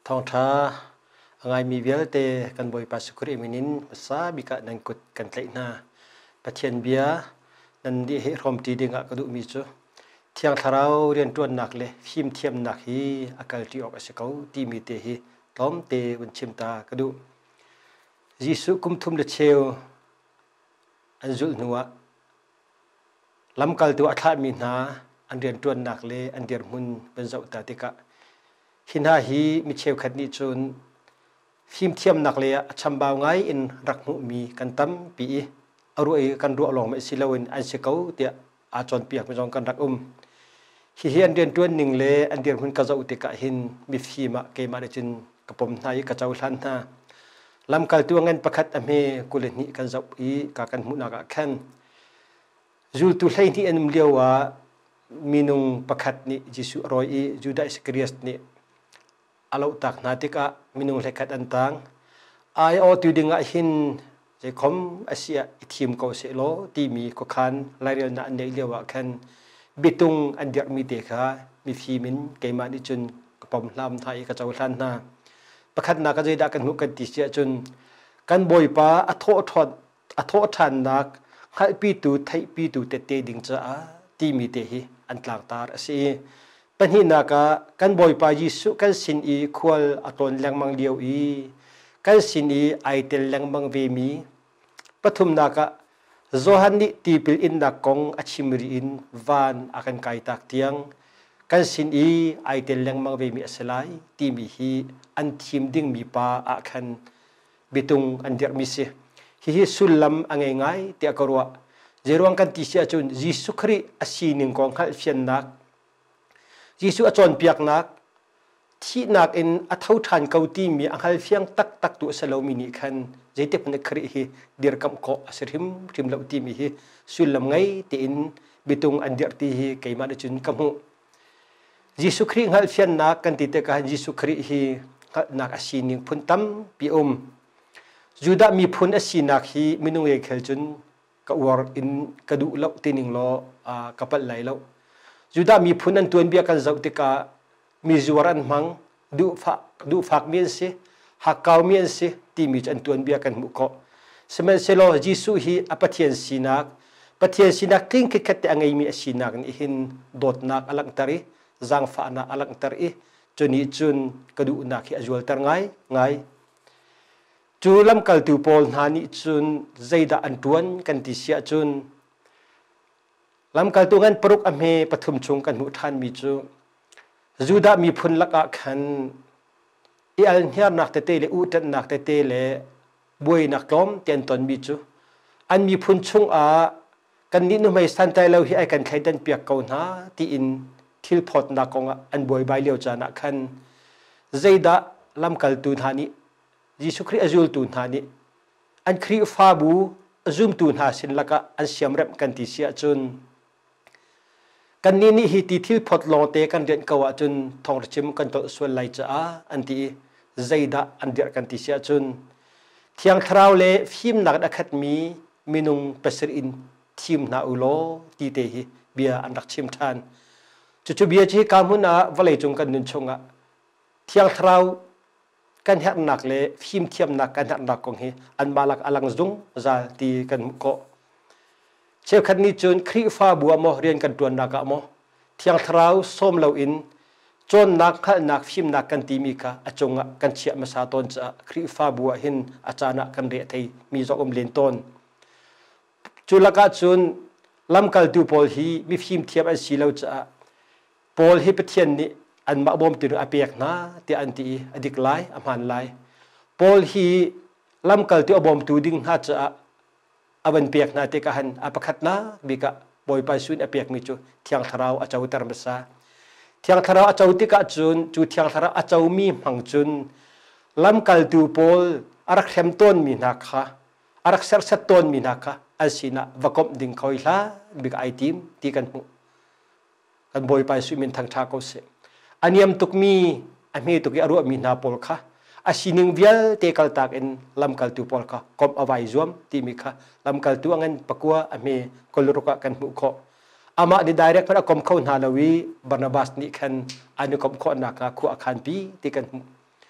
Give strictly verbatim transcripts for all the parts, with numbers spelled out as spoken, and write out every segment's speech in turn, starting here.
ทองท้าไงมีเวลเตกันบ่อยปัสกุริมินินภาษาบิกะนังกุดกันไลนาปะเทียนเบียนันดีเฮรอมตีดิงะกระดูมิจูเที่ยงทาราวเรียนตัวหนักเลยฟิมเทียมหนักฮีอากาศที่ออกเสกเอาตีมีเตฮีล้อมเตวันชิมตากระดูยิสุคุมทุมเดเชลอันจุลนัวลำกัลตัวอัฐมินาอันเรียนตัวหนักเลยอันเดียร์มุนเป็นเจ้าตาติกะหินาฮีมิเชลขัดนิจุนฟิมเทียมนักเลยชัมบาวไงอินรักมุมีกันตั้มปีอรุยกันรัวลงไม่สิลาวินอันเสกเอาเตียอาจอนเปียกไม่จงกันรักอุ้มฮิฮิอันเดียนตัวหนึ่งเลยอันเดียร์มุนกระเจ้าติกะหินมิฟีมะเกมาได้จินกระปมนายกระเจ้าลันนาลำกัลตัวเงินประคัดอเมกุลนิกันเจ้าอีกากันมุนากะแคนจูตุไลนี่อันมุเลียวว่ามีนุงประคัดนี่จิสุรอยจูได้สกรีสนี่อาลูตักนาติกะมีนุงเลขัดอันตังไอโอตุดิงะหินเจคอมอาเซียทีมเขาเสโลทีมีก็คันไลเรียนอันเดียวว่าคันบิตุงอันเดียมีเด็กะมีฟีมินเกมาดิจุนกปมลำไทยกระเจ้าลันนาประคัดนักจะได้กันหุกันติเสียจุนกันบ่อยป้าอโทษทอดอโทษทันนักให้ปีตูไทยปีตูเตเตดิงจ้าทีมีเตหีอันหลักตาร์สิปัญหานักกันบ่อยป้ายิสุกันสินอีควลอตอนแรงมังเดียวอีกันสินอีไอเตลแรงมังเวมีปฐุมนักโซฮันนิตีปิลอินนักกงอชิมรีอินวานอากันไกตักเตียงกันสินอีไอเตลแรงมังเวมีสลายทีมีฮีอันทีมดิ้งมีป้าอาคันบิตุงอันเดียมิเสฮิฮิสุลลัมอังไงเตียกรัวเจรวงกันติเสียจุนยิสุครีอาศีนิงกองขัลเฟียนนักยิสุอจอนเปียกนักที่นักเอ็นอัฐาวทันเกาตีมีอังขัลเฟียงตักตักตัวสลามินิคันเจติปนักครีฮิเดียร์กัมโกอสริมริมลาวตีมีฮิสุลลัมไงตีอินบิตุงอันเดียร์ตีฮิเกยมาดจุนกัมหูยิสุครีอังขัลเฟียนนักกันติเตกันยิสุครีฮินักอาศีนิงพุนตัมปีอมจุดมีพุนอาศีนักฮิมินุงเอกเฮลจุนกวาร์อินกระดูเล่าตีนิงล้อกับปัลไลเล่าจุดมีพุนันตัวเบียกันจะติกามีจวรันมังดูฟักดูฟักเมียนสิฮักเกาเมียนสิที่มีจันตัวเบียกันมุกอสมัยเซโลจิสุฮีอปัทยันสินักปัทยันสินักทิ้งคิดแต่อังไงมีสินักนี่หินโดดนักอลังตารีจังฟ้านักอลังตารีจนนี้จุนกระดูนักที่อจวลตาไงไงจูลำกัลติวโพลนานิจุนใจดาอันตวนกันติเสียจุนลำกัลตัวงันปรุกอเมปฐุมชงกันหุทานมีจูจูดามีพุนลักขันอีอันเฮียนักเตเตเลอุตันนักเตเตเลบวยนักล้อมเตียนตนมีจูอันมีพุนชงอากันนิดนุ่มไม่สันใจเราที่ไอกันใครดันเปียกเกาหนาที่อินทิลพอดนักกงอันบวยใบเลียวจานักขันใจดาลำกัลตูนานิยิสุครีอาจุลตูนหานี่อันครีฟาบูจุมตูนหาสินละกะอันเสียมเร็มกันติเสียจุนกันนี้นี่ฮิติทิลพอดลองเตกันเดินกว่าจุนทองชิมกันตัวส่วนไหลจ้าอันที่ใจดาอันเดียกันติเสียจุนเที่ยงคราวเล่ฟิมนักดักขัดมีมินุงเปสรินทีมนาอุโลตีเตหิเบียอันดักชิมทานจุจุเบียจีกามุนาวลัยจงกันนุนชงะเที่ยงคราวกันหักหนักเลยฟิมเทียมหนักกันหักหนักกองเฮอันบาลักอลังซุงซาตีกันมุกเชื่อคันนี้จนครีฟ้าบัวโมเรียนกันตัวนักอะโมเที่ยงทราวส้มเหลาอินจนนักขันนักฟิมนักกันตีมีกะอจงกันเชี่ยมาซาตอนจะครีฟ้าบัวหินอาจารย์กันเรียไทยมีจอมเลนตอนจุลกาจนลำกัลตูโพลฮีมีฟิมเทียมอันสีเหลาจะโพลฮีเปเทียนนี้อันมาบอมติรุอาเปียกนะที่อันที่อดีกไลอามันไลพอลฮีลำกัลที่อบอมตูดิ้งฮัจจะอาวันเปียกนะที่กันอาปขัดนะบิกะบอยไปสุนอาเปียกมิจูที่ยังทาราวอาจจะอุตรมัสซาที่ยังทาราวอาจจะอุติกะจุนจูที่ยังทาราวอาจจะมีมังจุนลำกัลตูพอลอารักเข็มต้นมีนักค่ะอารักเซอร์เซตต้นมีนักค่ะอันสินะวกบดิ้งคอยละบิกะไอทีมที่กันมุกันบอยไปสุมินทางชาโกเซอันยามตุกมีอันมีตุกอารมณ์มีนาโปลค่ะอาศินิงเวียลเตกัลตากเอ็นลำกัลตูโปลค่ะกบอวัยจวมที่มีค่ะลำกัลตูอันปักวัวอันมีกลรุกะกันมุขอามาใน direct พระกรมเข้านาลวีบานาบัสนี่คันอันนี้กรมข้อนักคู่อาคารปีที่กัน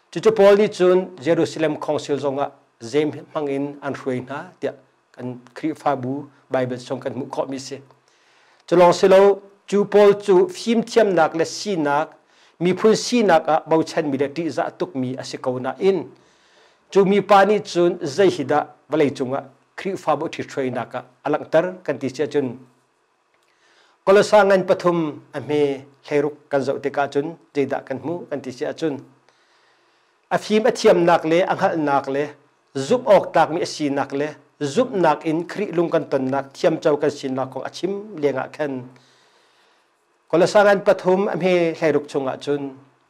จุดจุพอลนี่จุนเยรูซาเล็มคองซิลจงะเจมมังอินอันรวยนะเดียกันคริฟาบูไบเบิลชงกันมุขมิเสจะลองสิเราจูพอลจูฟิมเทียมนักและซีนักมีพูนซีนักอะบ่าวชันมีเดติจะตุกมีอาศัยเขาหน้าอินจูมีปานี่จุนใจฮิดะวลัยจงะคริฟาบูที่รวยนักอะอลังเตอร์กันที่เสียจุนก็เลยสร้างงานปฐมอเมเฮรุกกันจะอุติกาจุนใจดะกันมูกันที่เสียจุนอาฟิมอเทียมนักเลอังหัลนักเลจุบออกตากมีสีนักเลจุบนักอินคริลุงกันตนนักเทียมเจ้ากันสินนักของอาชิมเลี้ยงอันก็เลยสร้างงานปฐมอเมเฮรุกชงอาจุน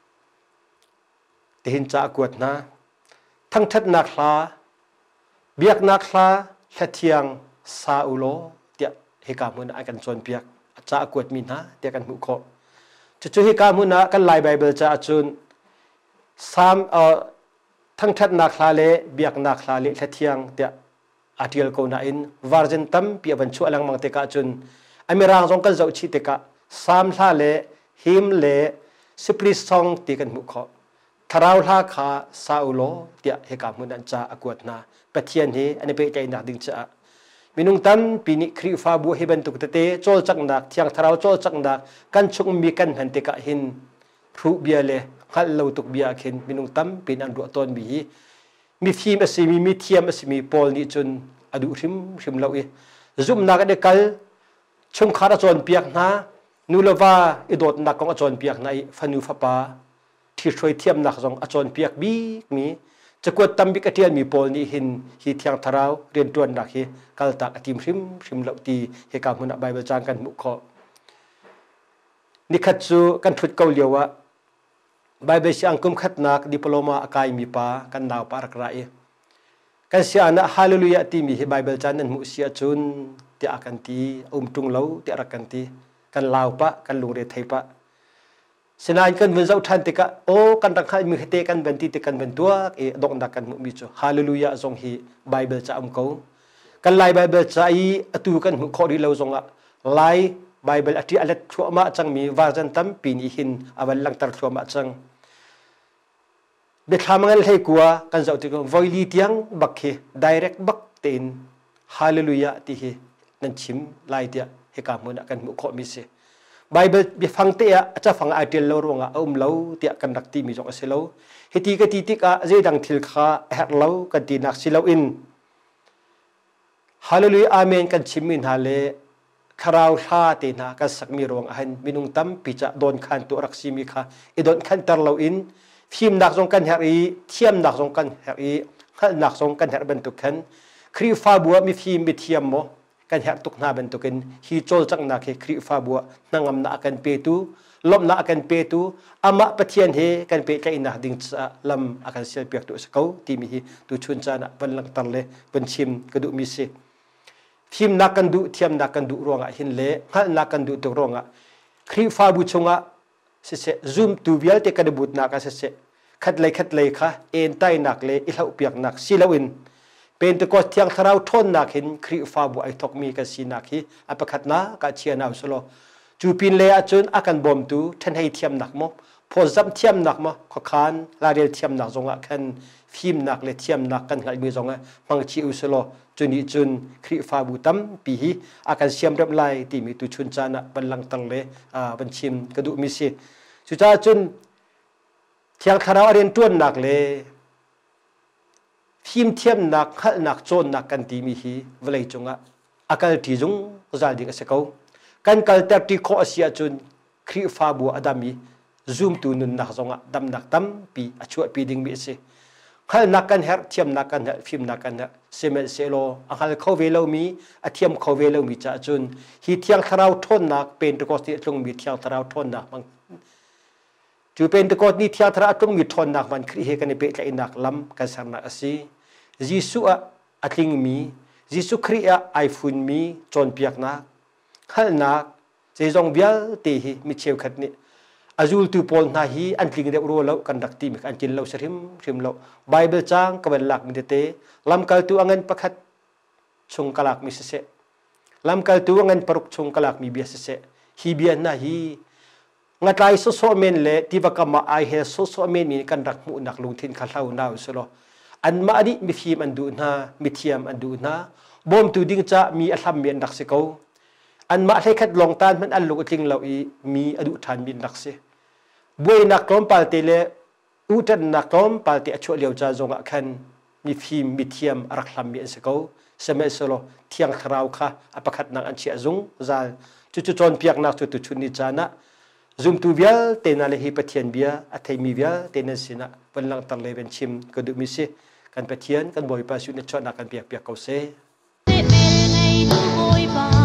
ที่หินจากวดนะทั้งทัดนักลาเบียกนักลาเฮทียงซาอุโลเดียเฮกามุนอากันจวนเบียกจากวดมีนะเดียกันมุขจะช่วยเฮกามุนอากันไล่ไบเบิลจากจุนสามเอ่อทั้งทัดนักลาเลเบียกนักลาเลเฮทียงเดียอาทิลโกนาอินวาร์เจนตัมเปียบันชัวลังมังเตกาจุนอเมริกาจงกันจะอุชิเตกาสามลาเลฮิมเลสิปลิซองตีกันมุขทาราวลาคาซาอุโลเดียเฮกามุนันจาอากวดนาปะเทียนเฮอันนี้เป็นใจนักดิ้งจ้ามินุงตันปีนิคริฟาบัวเฮบันตุกเตเตโจลจักนักเทียงทาราวโจลจักนักกันชุกมีกันหันเตกาหินรูเบียเลขัลเราตุกเบียเข็นมินุงตัมเป็นอันรัวตอนบีมีฟิล์มอสิมีมีเทียมอสิมีปอลนี่จนอดุริมริมเราเอซุ่มนักเด็กกัลชงคาราจอนเปียกนานูลวาอิดอดนักของอาจารย์เปียกในฟันูฟปาที่ช่วยเทียมนักของอาจารย์เปียกบีมีจะกวดตั้มบิกเทียนมีปอลนี่หินฮีเทียงทาราวเรียนตัวนักเฮกัลตากติมริมริมเราตีเฮกามุนใบเบจางกันมุขนิคัตซูกันทุดเกาเลียวะใบเบชอังคุมขัดนักดิปโลมาอากายมีปากันดาวปารักไรกันเสียนะฮาเลลูยาตีมีใบเบลจานันมุเสียจุนที่อากันตีอุมตุงเล่าที่อากันตีกันลาวปะกันลุงเรไทยปะสนานกันวันเจ้าทันติกะโอ้กันรักให้มีเหตุกันเป็นตีติกันเป็นตัวเอดอกนักกันมุมิจูฮาเลลูยาทรงฮีใบเบลจาอุมเขากันไล่ใบเบลจาอีตูกันมุขอดีเราทรงอะไล่ใบเบลอธิอัลชัวมาจังมีวาจันตัมปีนิหินอวัลลังตรชัวมาจังเด็กทำงานให้กลัวกันจะติดกับวอยลีเตียงบักเฮ direct บักเต็นฮาเลลูยาที่เฮนั่นชิมไล่เดียเฮกามุนกันมุขมิเสไบเบิลบีฟังเตียจะฟังอาเดียลเรารวงอ่ะอุ้มเราเตียกันดักตีมีจงเสลาเฮตีกตีติกะเจดังทิลข้าเฮเรากันตีนักสิลาอินฮาเลลูยาอาเมนกันชิมินฮาเลคาราวชาตินะกันสักมีรวงอันมินุงตั้มปิจะโดนขันตัวรักซิมิค่ะอีโดนขันตร์เราอินฟิมนักสงกันเฮรีเทียมนักสงกันเฮรีขันนักสงกันเฮรบรรทุกขันครีฟาบัวมีฟิมมีเทียมโมกันเฮรตุกนาบรรทุกันฮีโจลจังนักเฮครีฟาบัวนั่งอำนากันเปตูลมนักกันเปตูอามาปะเทียนเฮกันเปใจนักดิ่งจะลำอากันเสียเปียกตัวสกาวที่มีฮีตัวชุนจานะวันลังตันเลวันชิมกระดูมิเซฟิมนักกันดูเทียมนักกันดูรวงอ่ะหินเละขันนักกันดูตัวรวงอ่ะครีฟาบุชงอ่ะเสเซ zoom ตูเวียลเตกันดูบุตรนักเสเซขัดเลยขัดเลยค่ะเอ็นใต้นักเลยอิลาอุเปียกนักสิลาวินเป็นตะกอดเทียงทาราวทนนักเห็นครีฟาบุไอทอกมีกันสีนักฮีอปะขัดนะกัเชียนาวสโลจูปินเลยอาจนอากันบอมตูทันให้เทียมนักมั้งพอจับเทียมนักมั้งขอขานลาเรียลเทียมนักจงอ่ะขันฟิล์มนักเลยเทียมนักกันไงมีจงอ่ะมังชีอุสโลจุนอีจุนครีฟาบุตัมปีฮีอาการเสียมเรียบไล่ที่มีตุชุนจานะบันลังตังเลอ่าบันชิมกระดูมิเซสุจาจุนเทียงคาราวเรียนต้นนักเลยฟิล์มเทียมนักขัดนักโจนนักกันที่มีฮีเวลัยจงอ่ะอาการที่จงจาดิ่งเสกเอากันกัลเตอร์ที่ข้อเสียจุนครีฟาบัวอดามีซูมตูนุนนักจงอ่ะดำนักตั้มปีอช่วยปีดิ่งมิเซขันนักกันเฮร์เทียมนักกันเฮร์ฟิล์มนักกันเฮร์เซเมเซโลอังคัลเขาเวลามีอเทียมเขาเวลามีจ้าจุนฮีเทียงทาราวทนนักเป็นตะกอสที่ตรงมีเทียงทาราวทนนักมันจูเป็นตะกอสนี่เทียงทาราวตรงมีทนนักมันครีเฮกันในเปใจนักล้ำกันสังนักสิยิสุอะอัตลิงมียิสุครีอะไอฟุนมีจนเปียกนักขันนักเจจงเบียลเตหิมิเชลขัดนี่อาจูลตูพอลนาฮีอันทิงเดอุโรเลากันดักตีมิอันจินเลาเสริมเสริมเลาไบเบิลจางกบัลลักมิเดเตลำกัลตูอังเงินประคัดชงกลักมิเสเซลำกัลตูอังเงินปรุกชงกลักมีเบียเสเซฮีเบียนนาฮีงัดไล่โซโซเมนเล่ที่ว่าก็มาไอเฮโซโซเมนนี่กันรักมุนักลงทินข้าวน่าวสุโลอันมาอดีมีฟิล์มอันดูน่ามีเทียมอันดูน่าบอมตูดิ้งจะมีอัลฮัมมีอันดักสิเขาอันมาให้คัดลงตานมันอันลูกจริงเราอีมีอดุทานมีนักสิบุยนักล้มปาลติเลอุตันนักล้มปาลติอช่วยเลี้ยวจ้าจงอักขันมีฟิล์มมีเทียมรักฮัมมีอันสิเขาสมัยสโลเที่ยงคราวค่ะอภักนักอันเชียจงจาจุดจุดจนเปียกนักจุดจุดชุนิจานะzoom tu vial te na lehi pathian bia athei mi vial te na sina panlang tar leven chim ko du mi se kan pathian kan boi pa su ne chona kan piak piak ko se te mere ngai tu boi pa